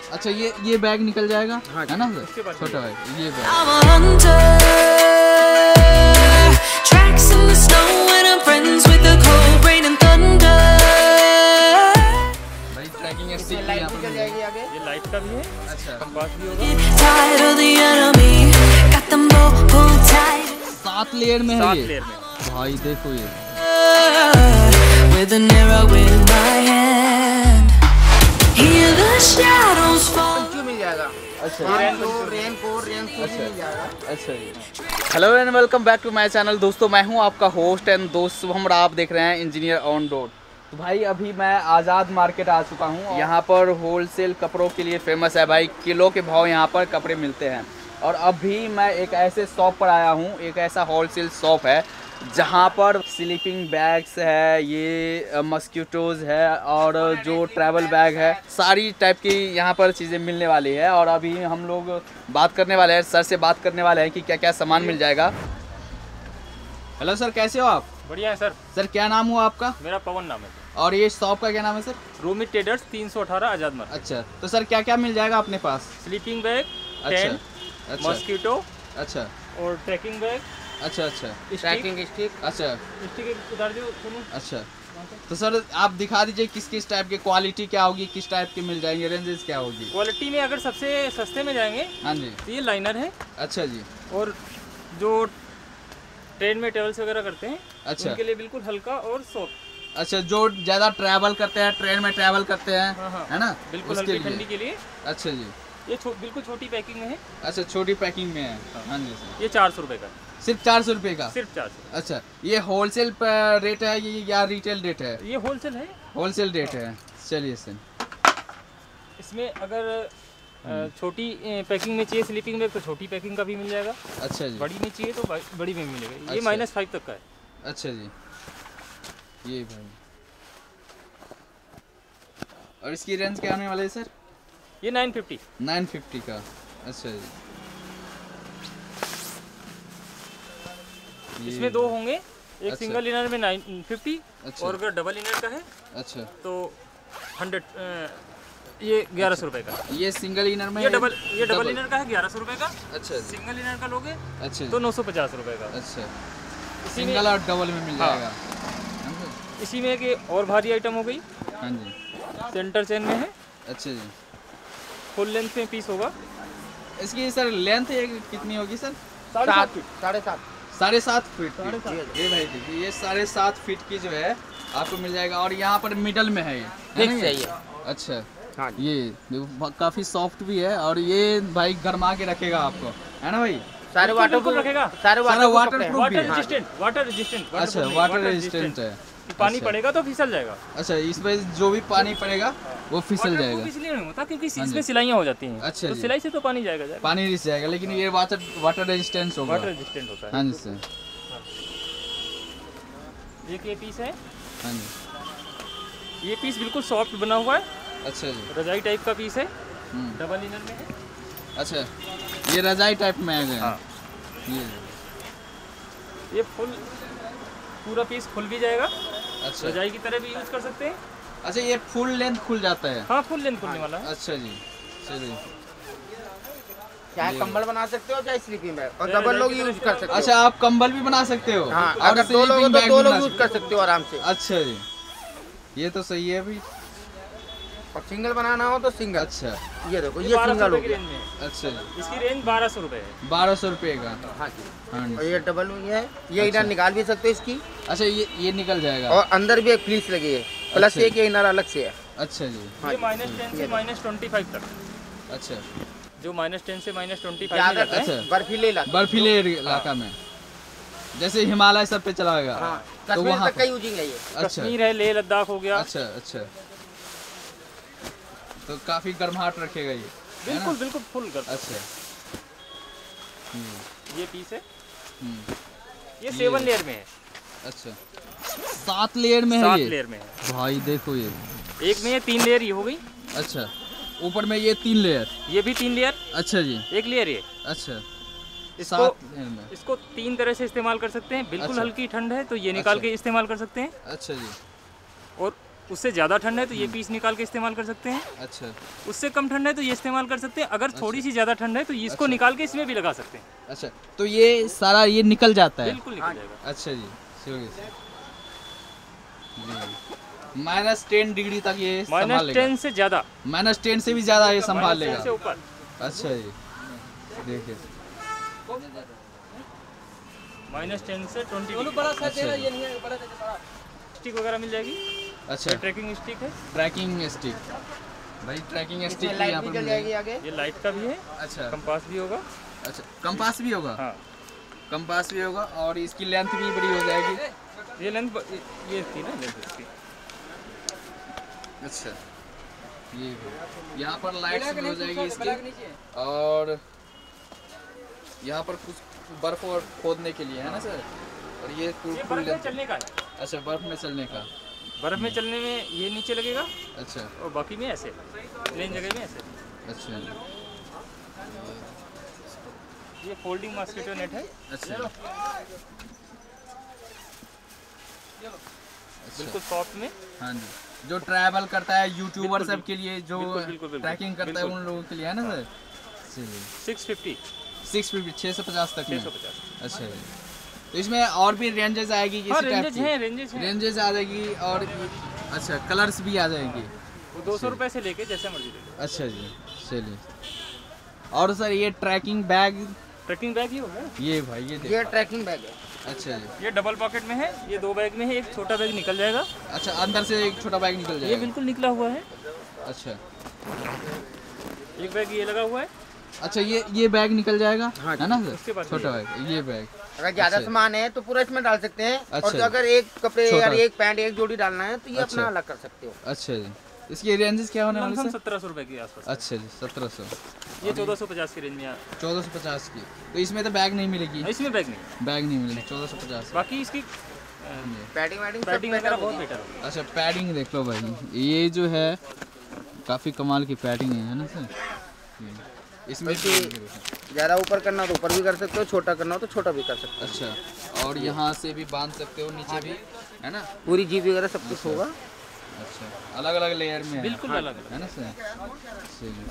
अच्छा ये बैग निकल जाएगा, हाँ, है ना सर? छोटा बैग, ये भाई ट्रैकिंग स्टिक यहाँ पर जाएगी आगे। ये लाइट का भी है। अच्छा, कंपास भी होगा। 7 लेयर में है 7 ये लेयर में भाई, देखो ये मिल जाएगा। अच्छा रेनकोट मिल जाएगा। अच्छा जी। Hello and welcome back to my channel. दोस्तों मैं हूं आपका होस्ट एंड दोस्त शुभम, आप देख रहे हैं इंजीनियर ऑन रोड। तो भाई अभी मैं आज़ाद मार्केट आ चुका हूं। यहाँ पर होलसेल कपड़ों के लिए फेमस है भाई, किलो के भाव यहाँ पर कपड़े मिलते हैं। और अभी मैं एक ऐसे शॉप पर आया हूँ, एक ऐसा होलसेल शॉप है जहाँ पर स्लीपिंग बैग्स है, ये मस्कीटोज़ है और जो ट्रैवल बैग है, सारी टाइप की यहाँ पर चीज़ें मिलने वाली है। और अभी हम लोग बात करने वाले हैं, सर से बात करने वाले हैं कि क्या क्या सामान मिल जाएगा। हेलो सर, कैसे हो आप? बढ़िया है सर। सर क्या नाम हुआ आपका? मेरा पवन नाम है। और ये शॉप का क्या नाम है sir? Rumi traders 318 Azad market. अच्छा, तो सर क्या क्या मिल जाएगा अपने पास? स्लीपिंग बैग, अच्छा, टेंट, मस्कीटो, अच्छा और ट्रैकिंग बैग, अच्छा अच्छा ट्रैकिंग स्टिक। अच्छा स्टिक उतार दो सुनो। अच्छा, तो सर आप दिखा दीजिए किस किस टाइप की क्वालिटी क्या होगी, किस टाइप के मिल जाएंगे, रेंजेस क्या होगी? क्वालिटी में अगर सबसे सस्ते में जाएंगे, हाँ जी, तो ये लाइनर है। अच्छा जी। और जो ट्रेन में ट्रेवल्स वगैरह करते हैं, अच्छा, उनके लिए बिल्कुल हल्का और सॉफ्ट। अच्छा, जो ज़्यादा ट्रैवल करते हैं, ट्रेन में ट्रैवल करते हैं, हाँ, है ना, बिल्कुल उसके हल्की लिए। ठंडी के लिए। अच्छा जी, ये बिल्कुल छोटी पैकिंग में है। अच्छा छोटी पैकिंग में है। हाँ जी सर। ये 400 रुपये का, सिर्फ 400 रुपये का? सिर्फ 400। अच्छा, ये होलसेल रेट है ये या रिटेल रेट है? ये होलसेल है। होलसेल रेट है। चलिए सर, इसमें अगर छोटी पैकिंग में चाहिए स्लीपिंग बैग तो छोटी पैकिंग का भी मिल जाएगा। अच्छा जी। बड़ी में चाहिए तो बड़ी में मिलेगा। ये अच्छा। -5 तक का है। अच्छा जी, ये भाई। और इसकी रेंज क्या आने वाला है सर? ये 950। 950 का। अच्छा जी। इसमें दो होंगे, एक अच्छा। सिंगल इनर में 950। अच्छा। और अगर डबल इनर का है अच्छा, तो 100 ये 1100 रुपये का। ये सिंगल इनर में, ये डबल इनर का है 1100 रुपये का। अच्छा, सिंगल इनर का लोगे अच्छा तो 950 रुपये का। अच्छा, इसी में सिंगल और डबल में मिल हाँ। जाएगा। इसी में एक और भारी आइटम हो गई, हाँ जी। सेंटर चेन में है, अच्छा जी। फुल लेंथ में पीस होगा। इसकी सर लेंथ कितनी होगी सर? 7.5 फीट। 7.5 फीट की। ये भाई देखिए, ये 7.5 फीट की जो है आपको मिल जाएगा। और यहाँ पर मिडल में है ये, है ना ये? अच्छा, हाँ ये देखो काफी सॉफ्ट भी है और ये भाई गरमा के रखेगा आपको, है ना भाई? सारे बिल्कुल रखेगा। सारे वाटर प्रूफ भी वाटर है। Resistant, water resistant. अच्छा, वाटर रेजिस्टेंट है। पानी अच्छा। पड़ेगा तो फिसल जाएगा। अच्छा, इसमें जो भी पानी पड़ेगा वो फिसल जाएगा। वाटरप्रूफ इसलिए नहीं होता क्योंकि हाँ जी। इसमें सिलाइयाँ हो जाती हैं। अच्छा तो जी। सिलाई से तो पानी जाएगा। पानी रिस जाएगा, लेकिन ये वाटर रेजिस्टेंस होगा। वाटर रेजिस्टेंट होता है। हाँ जी सर। एक ये पीस है। हाँ जी। ये पीस बिल्कुल सॉफ्ट बना हुआ है, अच्छा जी। रजाई टाइप का पीस है, हम्म। डबल इनर में है। अच्छा, ये रजाई टाइप में है। हाँ। ये पूरा पीस खुल भी जाएगा। अच्छा, रजाई की तरह भी यूज कर सकते हैं। अच्छा, ये फुल लेंथ खुल जाता है? हाँ, फुल लेंथ खुलने वाला है। अच्छा जी, चलिए। चाहे कंबल बना सकते हो चाहे स्लीपिंग बैग, और डबल लोग यूज कर सकते हो। अच्छा, आप कंबल भी बना सकते हो? हाँ, और अगर 2 लोग sleeping तो bag 2 भी लोग बना यूज सकते कर सकते हो आराम से। हो? अच्छा जी, ये तो सही है भी। और सिंगल बनाना हो तो सिंगल। अच्छा, ये देखो, ये 1200 सिंगल हो रुपये की गया। रेंज में। अच्छा जी। इसकी रेंज 1200 रुपये है। 1200 रुपये का। हाँ जी। हाँ और जी। ये डबल हुई है, ये अच्छा। इनर निकाल भी सकते हो इसकी। अच्छा, ये निकल जाएगा। और अंदर भी एक फ्लीस लगी है, प्लस अच्छा। एक ये इनर अलग से है। अच्छा जी। हाँ ये जी। -10 से -25 तक। अच्छा, जो -10 से -25 में ज्यादा जाता है। अच्छा। बर्फीले इलाके। बर्फीले इलाका में, जैसे हिमालय सब पे चलाएगा। हाँ, तो कश्मीर वहाँ तक का यूजिंग है ये। अच्छा, कश्मीर है, लेह लद्दाख हो गया। अच्छा अच्छा, तो काफी गर्माहट रखेगा ये, है ना? बिल्कुल बिल्कुल फुल कर। अच्छा। ये पीस है, हम्म, ये 7 लेयर में है। अच्छा, 7 लेयर में है 7 ये? लेयर में है। भाई देखो ये। एक में ये 3 लेयर ये हो गई। अच्छा, ऊपर में ये 3 लेयर। ये भी 3 लेयर, अच्छा जी। एक लेयर ये। अच्छा, इसको 7 लेयर में। इसको 3 तरह से इस्तेमाल कर सकते हैं। बिल्कुल अच्छा। हल्की ठंड है तो ये निकाल अच्छा। के इस्तेमाल कर सकते हैं। अच्छा जी। और उससे ज़्यादा ठंड है तो ये पीस निकाल के इस्तेमाल कर सकते हैं। अच्छा उससे कम ठंड है तो ये इस्तेमाल कर सकते हैं। अगर थोड़ी सी ज़्यादा ठंड है तो इसको निकाल के इसमें भी लगा सकते हैं। अच्छा, तो ये सारा ये निकल जाता है? बिल्कुल निकल जाएगा। अच्छा जी, -10 डिग्री तक ये संभाल लेगा? -10 से ज़्यादा, -10 से भी ज़्यादा ये संभाल -10 लेगा? से ऊपर। अच्छा जी, देखिए -10 से 20 स्टिक वगैरह मिल जाएगी। अच्छा, ट्रैकिंग स्टिक है। ट्रैकिंग स्टिक, भाई ट्रैकिंग स्टिक लाइट यहाँ पर निकल मिल जाएगी जाएगी। आगे। ये लाइट का भी है। अच्छा, कंपास भी होगा। अच्छा कंपास भी होगा? हाँ, कंपास भी होगा और इसकी लेंथ भी बड़ी हो जाएगी? ये लेंथ ये थी ना लेंथ इसकी। अच्छा, ये यहाँ पर लाइट्स भी हो जाएगी इसकी, और यहाँ पर कुछ बर्फ और खोदने के लिए है ना सर? और ये ये बर्फ में चलने का है। अच्छा, बर्फ में चलने का। बर्फ में चलने में ये नीचे लगेगा अच्छा और बाकी में ऐसे प्लेन जगह में ऐसे। अच्छा ये फोल्डिंग मॉस्किटो नेट है। अच्छा, बिल्कुल सॉफ्ट में। हाँ जी, जो ट्रैवल करता है यूट्यूबर सब के लिए, जो बिल्कुल, ट्रैकिंग करता है उन लोगों के लिए है ना सर? चलिए 650 650 तक में? 650। अच्छा जी, तो इसमें और भी रेंजेस आएगी हाँ, इसी टाइप की? रेंजेस हैं। रेंजेस आ जाएगी और अच्छा कलर्स भी आ जाएंगी? वो 200 रुपए से लेके जैसे मर्जी ले लो। अच्छा जी, चलिए। और सर ये ट्रैकिंग बैग? ट्रैकिंग बैग ही होगा। ये भाई ये ये ट्रैकिंग बैग है। अच्छा जी, ये डबल पॉकेट में है। ये 2 बैग में है। एक छोटा बैग निकल जाएगा। अच्छा अंदर से एक छोटा बैग निकल ये जाएगा? बिल्कुल निकला हुआ है। अच्छा एक बैग ये लगा हुआ है। अच्छा, ये बैग निकल जाएगा हाँ है ना उसके सर? बाद छोटा बैग, ये बैग। अगर ज्यादा अच्छा। सामान है तो पूरा इसमें डाल सकते हैं। अच्छा और जी। अगर एक कपड़े छोटा। या एक पैंट एक जोड़ी डालना है तो ये अच्छा। अपना अलग कर सकते हो। अच्छा जी, इसकी रेंजेस क्या होने वाली लमसम सर? 1700 रुपए के आसपास। अच्छा जी, 1700। ये 1450 की रेंज में 1450 की, तो इसमें तो बैग नहीं मिलेगी? इसमें बैग नहीं। बैग नहीं मिलेगी 1450। बाकी इसकी पैडिंग वैडिंग सब पैडिंग better वगैरह बहुत होगी। बेटर होगी। अच्छा, पैडिंग देख लो भाई, ये जो है काफ़ी कमाल की पैडिंग है ना सर? इसमें ज्यादा ऊपर करना हो तो ऊपर भी कर सकते हो, छोटा करना हो तो छोटा भी कर सकते अच्छा, और यहाँ से भी बांध सकते हो नीचे भी है ना? हो। पूरी जीप वगैरह सब कुछ होगा। अच्छा, अलग अलग लेयर में है? बिल्कुल अलग अलग। है ना सर? चलिए,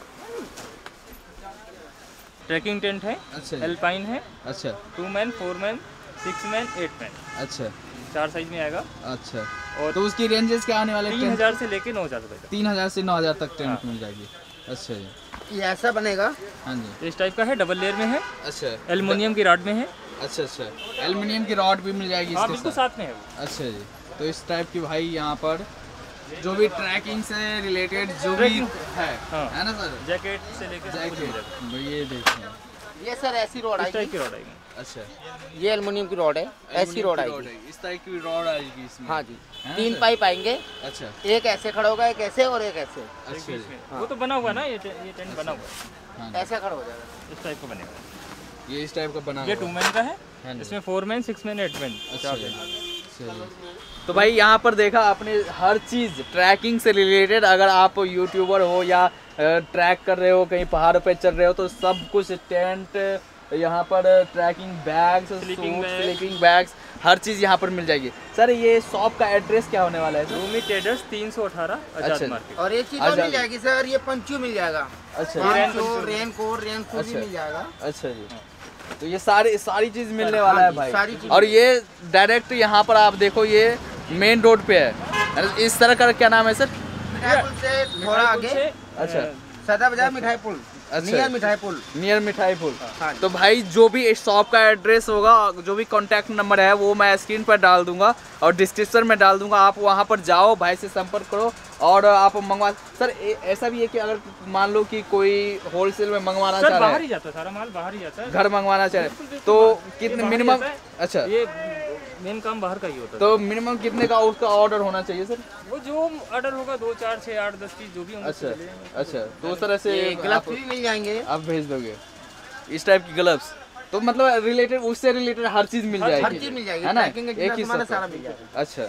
ट्रैकिंग टेंट है। अच्छा जी। एल्पाइन है। अच्छा 2 मैन 4 मैन 6 मैन 8 मैन अच्छा 4 साइज में आएगा। अच्छा, और तो उसकी रेंजेस क्या आने वाले? 3000 से लेके 9000 रुपए तक। 3000 से 9000 तक टेंट हाँ। मिल जाएगी? अच्छा जी, ये ऐसा बनेगा। हाँ जी। इस टाइप का है। डबल लेयर में है। अच्छा एल्युमिनियम की रॉड में है। अच्छा अच्छा, एल्युमिनियम की रॉड भी मिल जाएगी हाँ इसके बिल्कुल साथ? साथ में है वो। अच्छा जी, तो इस टाइप की भाई यहाँ पर जो भी ट्रैकिंग से रिलेटेड जो भी ट्रैकिंग है हाँ। ना सर? जैकेट से लेके सब कुछ मिल जाएगा। जैकेट, ये देखिए। ये सर ऐसी रॉड इस टाइप आएगी। की रॉड आएगी। अच्छा, ये एल्युमिनियम की रॉड है। ऐसी रॉड एल्युमिनियम की आएगी। इस टाइप की रॉड आएगी इसमें? हाँ जी, है ना 3 सर? पाइप आएंगे। अच्छा एक ऐसे खड़ा होगा, एक ऐसे और एक ऐसे। अच्छा बीच जी, में। वो तो बना हुआ है ना। ये टेंट बना हुआ है। हाँ जी। ऐसा खड़ा हो जाएगा। इस टाइप का बनेगा। ये इस टाइप का बना ये हुआ 2 मैन का है। है। इसमें 4 मैन 6 मैन 8 मैन अच्छा 4 जी, टेंट। चलिए। तो भाई यहाँ पर देखा आपने हर चीज़ ट्रैकिंग से रिलेटेड। अगर आप यूट्यूबर हो या ट्रैक कर रहे हो, कहीं पहाड़ों पे चल रहे हो, तो सब कुछ टेंट, यहाँ पर ट्रैकिंग बैग्स, स्लीपिंग बैग्स, हर चीज़ यहाँ पर मिल जाएगी। सर ये शॉप का एड्रेस क्या होने वाला है सर? रूमी ट्रेडर्स 318 आजाद अच्छा। मार्केट। और एक चीज और मिल जाएगी सर, ये पंचू मिल जाएगा। अच्छा रेन कोट भी अच्छा। मिल जाएगा। अच्छा जी, तो ये सारी चीज़ मिलने वाला है भाई। सारी चीज़। और ये डायरेक्ट यहाँ पर आप देखो, ये मेन रोड पे है। इस तरह का क्या नाम है सर? मिठाई पुल से थोड़ा आगे। अच्छा, सदा बाजार मिठाई पुल। अच्छा। नियर मिठाई पुल। नियर मिठाई पुल। हाँ। तो भाई जो भी इस शॉप का एड्रेस होगा, जो भी कांटेक्ट नंबर है, वो मैं स्क्रीन पर डाल दूंगा और डिस्क्रिप्शन में डाल दूंगा। आप वहां पर जाओ, भाई से संपर्क करो और आप मंगवा। सर ऐसा भी है कि अगर मान लो कि कोई होलसेल में मंगवाना सर चाह रहा बाहर है, ही जाता है। सारा माल बाहर ही जाता है। घर मंगवाना चाह रहे बिल्कुल, हैं, बिल्कुल तो बाहर। कितने ये बाहर मिनिमम? जाता है। अच्छा, ये मेन काम बाहर का ही होता है। तो मिनिमम कितने का उसका ऑर्डर होना चाहिए सर? वो जो ऑर्डर होगा 2 4 6 8 10 30 जो भी होंगे अच्छा चले जाएंगे। अच्छा, तो उस तरह से ग्लव्स भी मिल जाएंगे। आप भेज दोगे इस टाइप की ग्लव्स? तो मतलब रिलेटेड, उससे रिलेटेड हर चीज मिल जाएगी? हर चीज मिल जाएगी। है ना? ट्रैकिंग का एक जितना ही सामान है सब? सारा मिल जाएगा। अच्छा,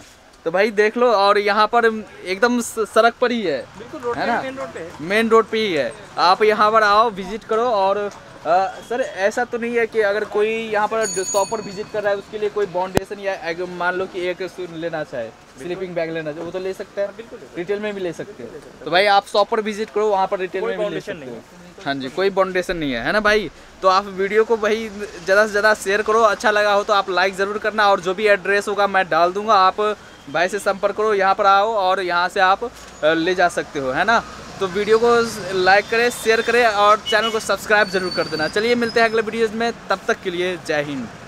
तो भाई देख लो, और यहाँ पर एकदम सड़क पर ही है, बिल्कुल रोड है पे, ना? मेन रोड पे है। मेन रोड पे ही है। आप यहाँ पर आओ, विजिट करो। और सर ऐसा तो नहीं है कि अगर कोई यहाँ पर शॉप पर विजिट कर रहा है उसके लिए कोई बाउंडेशन या मान लो कि एक लेना चाहे, स्लीपिंग बैग लेना चाहे, वो तो ले सकते हैं, बिल्कुल रिटेल में भी ले सकते हैं। तो भाई आप शॉप पर विजिट करो, वहाँ पर रिटेल में भी ले सकते हो। हाँ जी, कोई बाउंडेशन नहीं है ना भाई? तो आप वीडियो को भाई ज़्यादा से ज़्यादा शेयर करो, अच्छा लगा हो तो आप लाइक ज़रूर करना, और जो भी एड्रेस होगा मैं डाल दूंगा, आप भाई से संपर्क करो, यहाँ पर आओ और यहाँ से आप ले जा सकते हो, है ना? तो वीडियो को लाइक करें, शेयर करें और चैनल को सब्सक्राइब जरूर कर देना। चलिए मिलते हैं अगले वीडियोज़ में, तब तक के लिए जय हिंद।